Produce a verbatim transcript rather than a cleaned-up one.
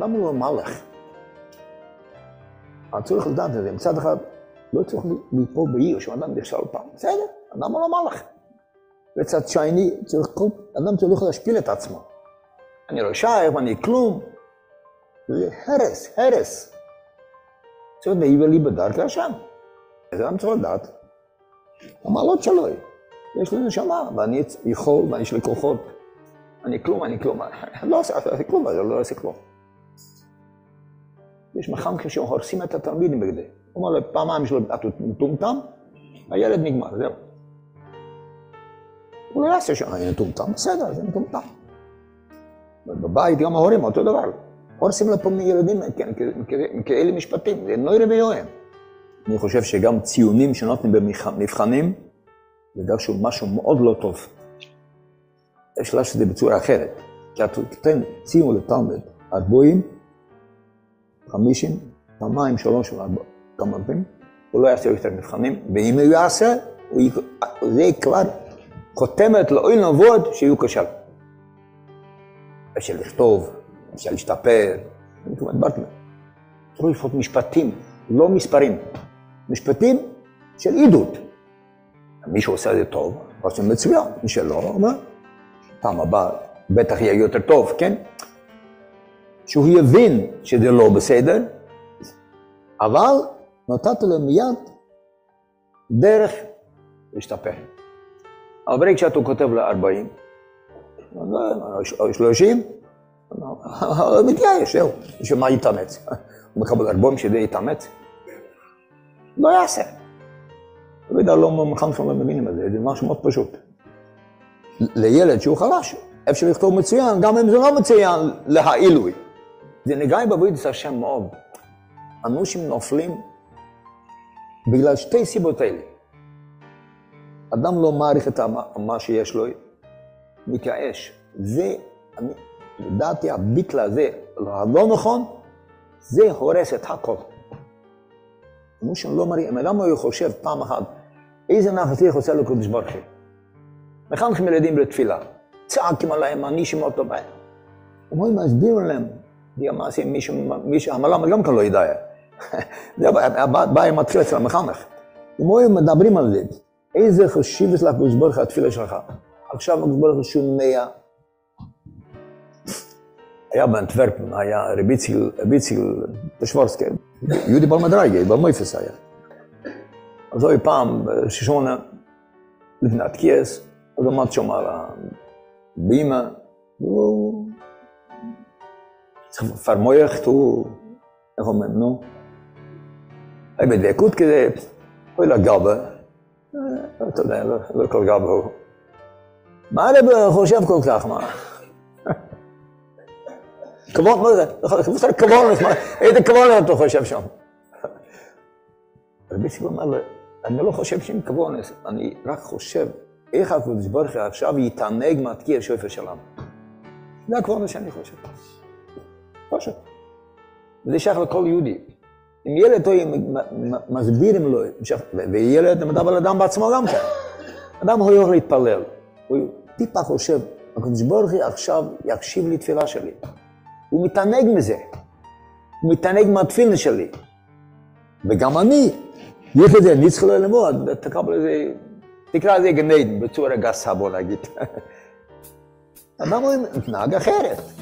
למה הוא מלך? אני צריך לדעת את זה, מצד אחד, לא צריך ליפול בעיר, שאדם נכשל פעם, בסדר, אדם הוא לא מלך. וצד שני, צריך כל, אדם צריך להשפיל את עצמו. אני לא שייך, אני כלום. זה הרס, הרס. צריך להיבר לי בדרכי השם. אז אדם צריך לדעת. המעלות שלו, יש לי נשמה, ואני יכול, ואני יש לי כוחות. אני כלום, אני כלום. אני לא עושה כלום, אני לא עושה כלום. יש מחנכים שהורסים את התלמידים בגדי. הוא אומר לו, פעמיים שלו, אתה מטומטם, הילד נגמר, זהו. הוא לא יעשה שאני מטומטם, בסדר, זה מטומטם. בבית גם ההורים, אותו דבר. הורסים לפה מילדים כאלה משפטים, זה לא יראה ביוהם. אני חושב שגם ציונים שנותנים במבחנים, זה דרשו משהו מאוד לא טוב. יש לה שזה בצורה אחרת. כי אתה תתן ציון לתלמיד, הגבוהים, חמישים, פעמיים, שלוש, כמה פעמים, הוא לא יעשה יותר מבחנים, ואם הוא יעשה, זה כבר חותמת לאוי נבוד שיהיו כשל. אפשר לכתוב, אפשר להשתפר, אני כמעט ברטמן. צריך לפחות משפטים, לא מספרים. משפטים של עידוד. מי שעושה את זה טוב, עושה מצוין. מי שלא, אומר, פעם הבאה בטח יהיה יותר טוב, כן? שהוא יבין שזה לא בסדר, אבל נתת לו מיד דרך להשתפר. אבל ברגע שאתה כותב ל-ארבעים, שלושים, הוא מתייאש, זהו, שמה יתאמץ? הוא מקבל ארבעים שזה יתאמץ? לא יעשה. לא יודע, לא מחנכים לא מבינים את זה, זה משהו מאוד פשוט. לילד שהוא חלש, אפשר לכתוב מצוין, גם אם זה לא מצוין, להעילוי. זה נגעי בעבודת השם מאוד. אנשים נופלים בגלל שתי סיבות האלה. אדם לא מעריך את מה שיש לו, מתייאש. זה, אני, לדעתי, הביטל הזה, לא נכון, זה הורס את הכל. אנשים לא מעריך, למה הוא חושב פעם אחת, איזה נחתי חוסר לו קודש ברוך הוא? מחנכים ילדים לתפילה, צעקים עליהם, מענישים אותו בהם. אומרים, מסבירו להם, זה המעשה, מישהו, המלאם גם כאן לא ידע. זה הבעיה מתחיל אצל המחנך. אומרים, מדברים על זה, איזה חשיב יש לך קודש ברוך הוא התפילה שלך? עכשיו קודש ברוך הוא שומע. היה באנטוורפן, היה רביציל פשוורסקי, יהודי בלמדרגי, במויפס היה. אז הוא פעם, ששונה, לפני התקיעס, אז עמד שם על הבימה, והוא צריך לפרמויך, הוא, איך אומרים, נו? היה בדקות כזה, הוא היה גבה, אתה יודע, לא כל גבה הוא. מה אתה חושב כל כך, מה? כבון, מה זה? כבון, איזה כבון אתה חושב שם? רבי סיבון אמר לו, אני לא חושב שהם כבון, אני רק חושב איך הקדוש ברוך הוא עכשיו יתענג מהתקיע שופר שלנו. זה הכבון שאני חושב. פשוט. וזה שייך לכל יהודי. אם ילד או מסבירים לו, וילד מדבר על אדם בעצמו גם כן. אדם הוא יכול להתפלל. הוא טיפה חושב, הקדוש ברוך הוא עכשיו יקשיב לי תפילה שלי. הוא מתענג מזה. הוא מתענג מהתפילה שלי. וגם אני, יש לזה, אני צריך ללמוד, תקבל איזה, תקרא לזה גנד, בצורה גסה בוא להגיד. אדם הוא מתנהג אחרת.